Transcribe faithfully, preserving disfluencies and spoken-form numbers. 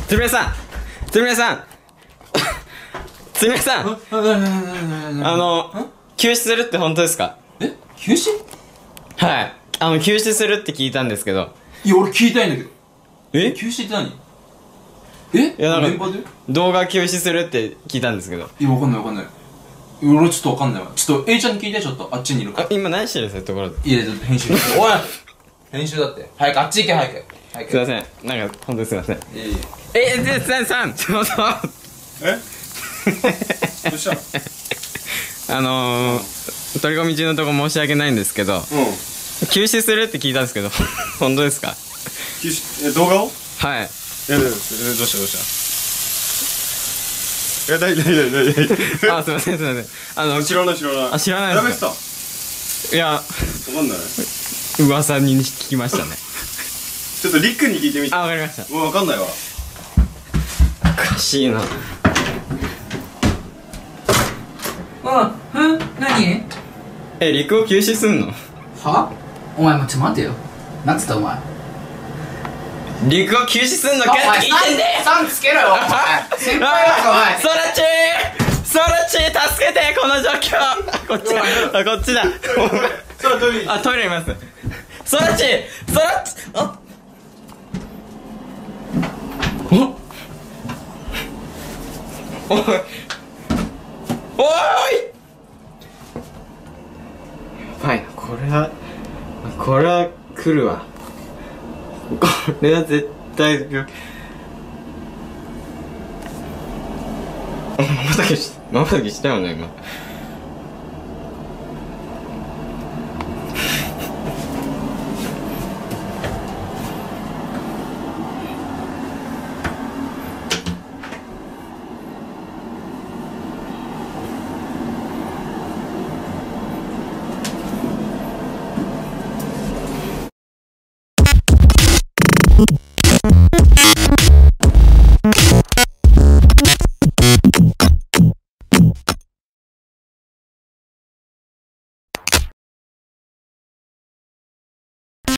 つみれさんつみれさんつみれさんあの休止するって本当ですか？ え、休止？ はい、あの休止するって聞いたんですけど。 いや俺聞いたいんだけど。 え、 休止って何？え、 いやなんか現場で動画休止するって聞いたんですけど。 いやわかんないわかんない。俺ちょっとわかんないわ。ちょっと A ちゃんに聞いて。ちょっとあっちにいるかあ、今何してるんですか、ところで。 いやちょっと編集おい編集だって。早くあっち行け早く早く。 すいません、なんか本当にすいません。 いやいやえ、で、さんさんちょっとえどうしたあのー、取り込み中のとこ申し訳ないんですけど、 うん休止するって聞いたんですけど本当ですか？ 休止え動画をはい。 えどうしたどうしたえだいだいだいだいあ、すいませんすいません。あの、 知らない知らないあ、知らないですか？ やめてたいや、 わかんない噂に聞きましたね。 ちょっとリックに聞いてみて。 あ、わかりました。 もうわかんないわ。 おかしいな。 あ、うん何？ え、陸を休止すんの？ は？お前もちょっと待てよ。なんつったお前。 陸を休止すんのかって聞いてんで。 さんつけろよお前。先輩だぞお前。 ソラチーソラチー助けて、この状況。こっちだ、あ、こっちだ。 それトイレ。 あ、トイレいます。ソラチーソラチあおおいおーい、やばいな、これはこれは来るわ。これは絶対病気。まばたきしまばたきしたよね今。 you